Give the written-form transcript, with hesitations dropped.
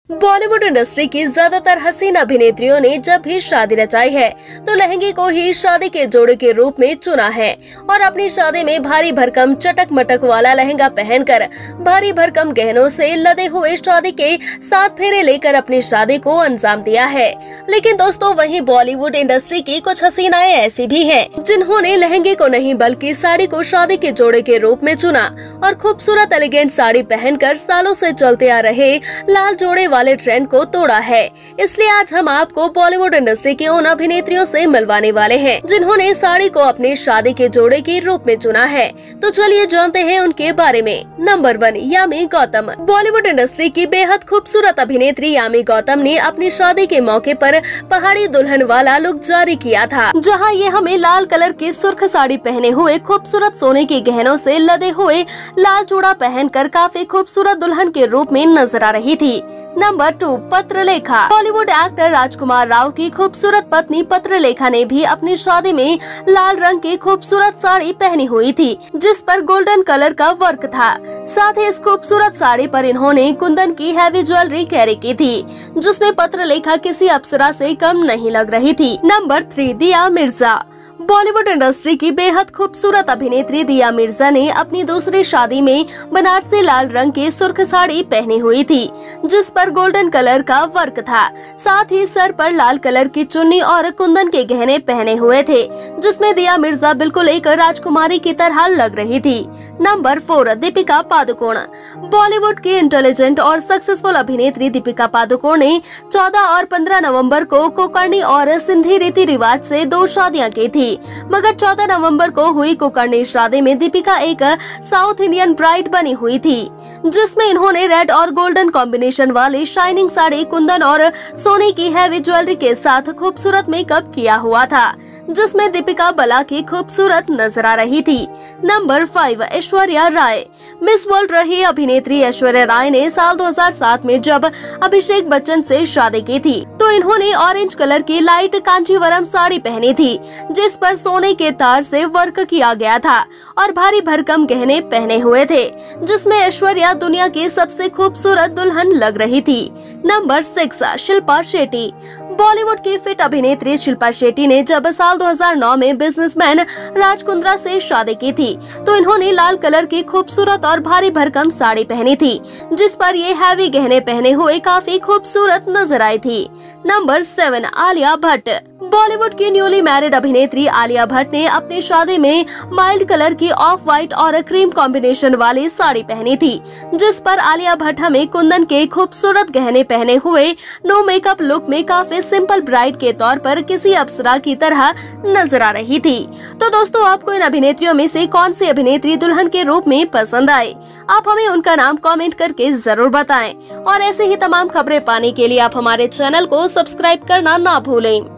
Bollywood industry की ज्यादातर हसीन अभिनेत्रियों ने जब भी शादी रचाई है तो लहंगे को ही शादी के जोड़े के रूप में चुना है और अपनी शादी में भारी भरकम चटक मटक वाला लहंगा पहनकर भारी भरकम गहनों से लदे हुए शादी के 7 फेरे लेकर अपनी शादी को अंजाम दिया है। लेकिन दोस्तों वहीं बॉलीवुड इंडस्ट्री की कुछ हसीनाएं ऐसी भी हैं जिन्होंने लहंगे को नहीं बल्कि साड़ी को शादी के जोड़े के रूप में चुना और खूबसूरत एलिगेंट साड़ी पहनकर सालों से चलते आ रहे लाल जोड़े वाले ट्रेंड को तोड़ा है। इसलिए आज हम आपको बॉलीवुड इंडस्ट्री की उन अभिनेत्रियों से मिलवाने वाले हैं जिन्होंने साड़ी को अपनी शादी के जोड़े के रूप में चुना है। तो चलिए जानते हैं उनके बारे में। Number 1, Yami Gautam. Bollywood industry की बेहद खूबसूरत अभिनेत्री यामी गौतम ने अपनी शादी के मौके पर पहाड़ी दुल्हन वाला लुक जारी किया था, जहां ये हमें लाल कलर की सुर्ख साड़ी पहने हुए खूबसूरत सोने के गहनों से लदे हुए लाल चूड़ा पहनकर काफी खूबसूरत दुल्हन के रूप में नजर आ रही थी। Number 2, Patralekha. Bollywood actor Rajkumar Rao की खूबसूरत पत्नी पत्रलेखा ने भी अपनी शादी में लाल रंग की खूबसूरत साड़ी पहनी हुई थी, जिस पर गोल्डन कलर का वर्क था। साथ ही इस खूबसूरत साड़ी पर इन्होंने कुंदन की हैवी ज्वेलरी कैरी की थी, जिसमें पत्रलेखा किसी अप्सरा से कम नहीं लग रही थी। नंबर 3, दिया मिर्जा। बॉलीवुड इंडस्ट्री की बेहद खूबसूरत अभिनेत्री दिया मिर्जा ने अपनी दूसरी शादी में बनारसी लाल रंग की सुर्ख साड़ी पहनी हुई थी, जिस पर गोल्डन कलर का वर्क था। साथ ही सर पर लाल कलर की चुन्नी और कुंदन के गहने पहने हुए थे, जिसमें दिया मिर्जा बिल्कुल एक राजकुमारी की तरह लग रही थी। नंबर 4, दीपिका पादुकोण। बॉलीवुड की इंटेलिजेंट और सक्सेसफुल अभिनेत्री दीपिका पादुकोण ने 14 और 15 नवंबर को कोकर्णी और सिंधी रीति रिवाज से 2 शादियां की थी, मगर 14 नवंबर को हुई कोकर्णी शादी में दीपिका एक साउथ इंडियन ब्राइड बनी हुई थी, जिसमें इन्होंने रेड और गोल्डन कॉम्बिनेशन वाली शाइनिंग साड़ी, कुंदन और सोने की हैवी ज्वेलरी के साथ खूबसूरत मेकअप किया हुआ था, जिसमें दीपिका बला की खूबसूरत नजर आ रही थी। Number 5, Aishwarya Rai. Miss World रही अभिनेत्री ऐश्वर्या राय ने साल 2007 में जब अभिषेक बच्चन से शादी की थी तो इन्होंने ऑरेंज कलर की लाइट कांचीवरम साड़ी पहनी थी, जिस पर सोने के तार से वर्क किया गया था और भारी भरकम गहने पहने हुए थे, जिसमें ऐश्वर्या दुनिया की सबसे खूबसूरत दुल्हन लग रही थी। नंबर 6, शिल्पा शेट्टी। बॉलीवुड की फिट अभिनेत्री शिल्पा शेट्टी ने जब साल 2009 में बिजनेसमैन राज कुंद्रा से शादी की थी तो इन्होंने लाल कलर की खूबसूरत और भारी भरकम साड़ी पहनी थी, जिस पर ये हैवी गहने पहने हुए काफी खूबसूरत नजर आई थी। नंबर 7, आलिया भट्ट। बॉलीवुड की न्यूली मैरिड अभिनेत्री आलिया भट्ट ने अपनी शादी में माइल्ड कलर की ऑफ व्हाइट और क्रीम कॉम्बिनेशन वाली साड़ी पहनी थी, जिस पर आलिया भट्ट हमें कुंदन के खूबसूरत गहने पहने हुए नो मेकअप लुक में काफी सिंपल ब्राइड के तौर पर किसी अप्सरा की तरह नजर आ रही थी। तो दोस्तों आपको इन अभिनेत्रियों में से कौन सी अभिनेत्री दुल्हन के रूप में पसंद आई? आप हमें उनका नाम कमेंट करके जरूर बताएं और ऐसे ही तमाम खबरें पाने के लिए आप हमारे चैनल को सब्सक्राइब करना ना भूलें।